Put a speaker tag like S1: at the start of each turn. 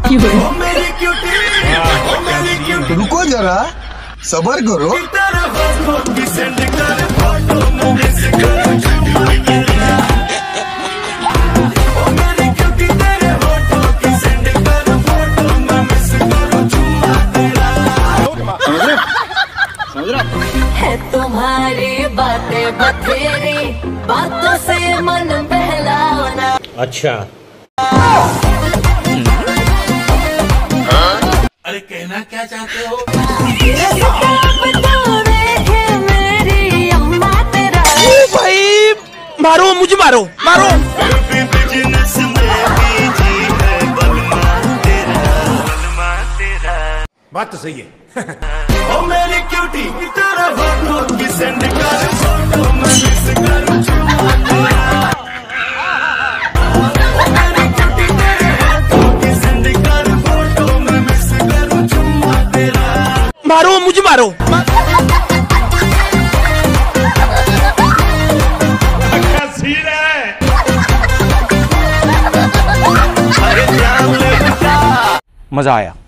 S1: रुको जरा, सबर करो।
S2: है तुम्हारी बातें बथेरी, बातों से मन बहलाना।
S3: अच्छा
S4: अरे कहना क्या चाहते हो?
S2: मेरी अम्मा तेरा।
S3: भाई मारो, मुझे मारो, मारो।
S4: बिजनेस में बिजी है बलमा तेरा।
S3: बात तो सही है।
S4: ओ मेरी क्यूटी तेरा फोटो की सेंड कर, फोटो में मिस करूं चुम्मा तेरा। ओ मेरी क्यूटी तेरे फोटो की सेंड कर, फोटो में मिस करूं चुम्मा तेरा।
S3: मारो, मुझे मारो। मजा आया।